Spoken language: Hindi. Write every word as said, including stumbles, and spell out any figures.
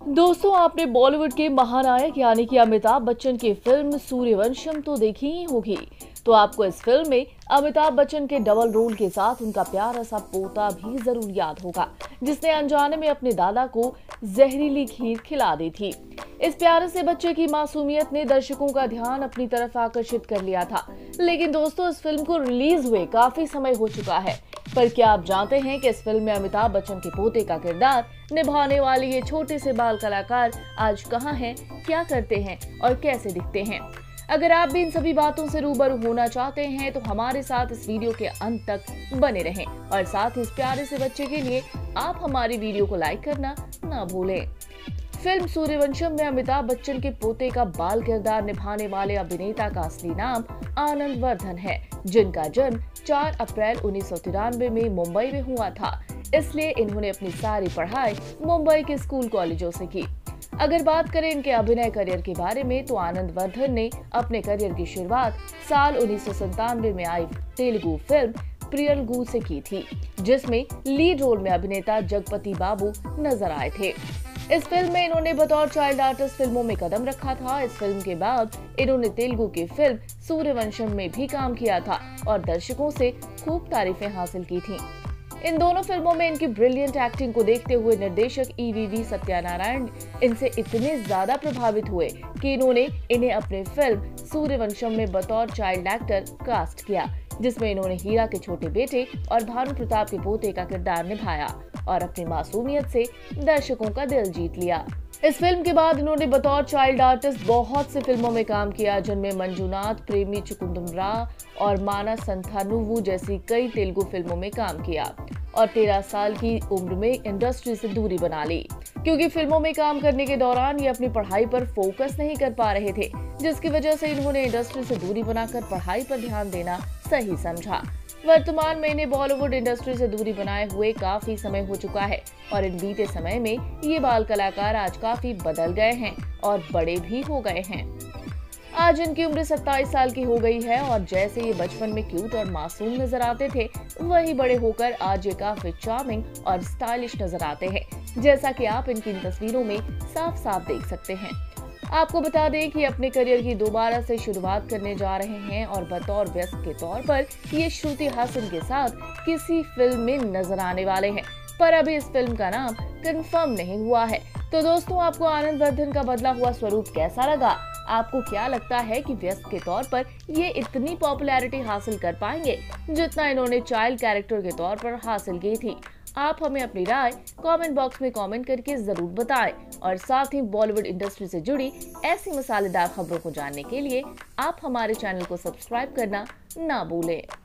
दोस्तों, आपने बॉलीवुड के महानायक यानी कि अमिताभ बच्चन की फिल्म सूर्यवंशम तो देखी ही होगी। तो आपको इस फिल्म में अमिताभ बच्चन के डबल रोल के साथ उनका प्यारा सा पोता भी जरूर याद होगा, जिसने अनजाने में अपने दादा को जहरीली खीर खिला दी थी। इस प्यारे से बच्चे की मासूमियत ने दर्शकों का ध्यान अपनी तरफ आकर्षित कर लिया था। लेकिन दोस्तों, इस फिल्म को रिलीज हुए काफी समय हो चुका है, पर क्या आप जानते हैं कि इस फिल्म में अमिताभ बच्चन के पोते का किरदार निभाने वाले ये छोटे से बाल कलाकार आज कहाँ हैं, क्या करते हैं और कैसे दिखते हैं? अगर आप भी इन सभी बातों से रूबरू होना चाहते हैं तो हमारे साथ इस वीडियो के अंत तक बने रहें और साथ ही इस प्यारे से बच्चे के लिए आप हमारी वीडियो को लाइक करना ना भूलें। फिल्म सूर्यवंशम में अमिताभ बच्चन के पोते का बाल किरदार निभाने वाले अभिनेता का असली नाम आनंद वर्धन है, जिनका जन्म चार अप्रैल उन्नीस सौ तिरानवे में मुंबई में हुआ था। इसलिए इन्होंने अपनी सारी पढ़ाई मुंबई के स्कूल कॉलेजों से की। अगर बात करें इनके अभिनय करियर के बारे में तो आनंद वर्धन ने अपने करियर की शुरुआत साल उन्नीस सौ संतानवे में आई तेलुगु फिल्म प्रियलगू से की थी, जिसमें लीड रोल में अभिनेता जगपति बाबू नजर आए थे। इस फिल्म में इन्होंने बतौर चाइल्ड आर्टिस्ट फिल्मों में कदम रखा था। इस फिल्म के बाद इन्होंने तेलुगु की फिल्म सूर्यवंशम में भी काम किया था और दर्शकों से खूब तारीफें हासिल की थीं। इन दोनों फिल्मों में इनकी ब्रिलियंट एक्टिंग को देखते हुए निर्देशक ई वी वी सत्यानारायण इनसे इतने ज्यादा प्रभावित हुए कि इन्होंने इन्हें अपने फिल्म सूर्यवंशम में बतौर चाइल्ड एक्टर कास्ट किया, जिसमें इन्होंने हीरा के छोटे बेटे और भानु प्रताप के पोते का किरदार निभाया और अपनी मासूमियत से दर्शकों का दिल जीत लिया। इस फिल्म के बाद इन्होंने बतौर चाइल्ड आर्टिस्ट बहुत सी फिल्मों में काम किया, जिनमें मंजुनाथ, प्रेमी चुकुंदुमरा और माना संथानुवु जैसी कई तेलुगु फिल्मों में काम किया और तेरह साल की उम्र में इंडस्ट्री से दूरी बना ली, क्योंकि फिल्मों में काम करने के दौरान ये अपनी पढ़ाई पर फोकस नहीं कर पा रहे थे, जिसकी वजह से इन्होंने इंडस्ट्री से दूरी बनाकर पढ़ाई पर ध्यान देना सही समझा। वर्तमान में इन्हें बॉलीवुड इंडस्ट्री से दूरी बनाए हुए काफी समय हो चुका है और इन बीते समय में ये बाल कलाकार आज काफी बदल गए हैं और बड़े भी हो गए हैं। आज इनकी उम्र सत्ताईस साल की हो गई है और जैसे ये बचपन में क्यूट और मासूम नजर आते थे, वही बड़े होकर आज ये काफी चार्मिंग और स्टाइलिश नजर आते हैं, जैसा कि आप इनकी इन तस्वीरों में साफ साफ देख सकते हैं। आपको बता दें कि अपने करियर की दोबारा से शुरुआत करने जा रहे हैं और बतौर व्यस्त के तौर पर ये श्रुति हासन के साथ किसी फिल्म में नजर आने वाले हैं, पर अभी इस फिल्म का नाम कंफर्म नहीं हुआ है। तो दोस्तों, आपको आनंद वर्धन का बदला हुआ स्वरूप कैसा लगा? आपको क्या लगता है कि व्यस्त के तौर पर ये इतनी पॉपुलैरिटी हासिल कर पाएंगे जितना इन्होंने चाइल्ड कैरेक्टर के तौर पर हासिल की थी? आप हमें अपनी राय कमेंट बॉक्स में कमेंट करके जरूर बताएं और साथ ही बॉलीवुड इंडस्ट्री से जुड़ी ऐसी मसालेदार खबरों को जानने के लिए आप हमारे चैनल को सब्सक्राइब करना ना भूलें।